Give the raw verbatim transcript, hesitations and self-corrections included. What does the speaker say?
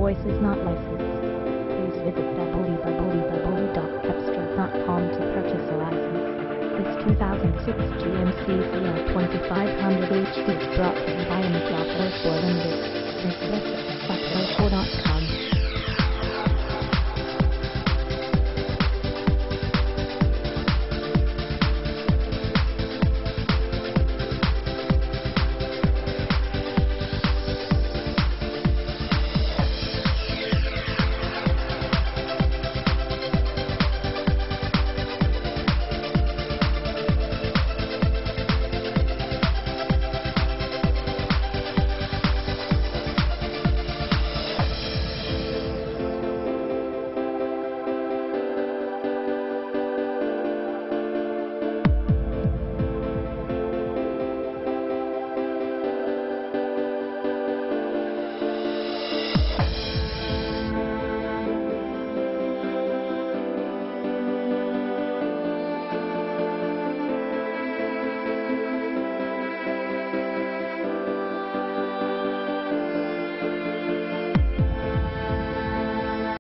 voice is not licensed. Please visit w w w dot cepstral dot com to purchase a license. This two thousand six G M C C L twenty-five hundred H D is brought to you by Metropolis Limited. This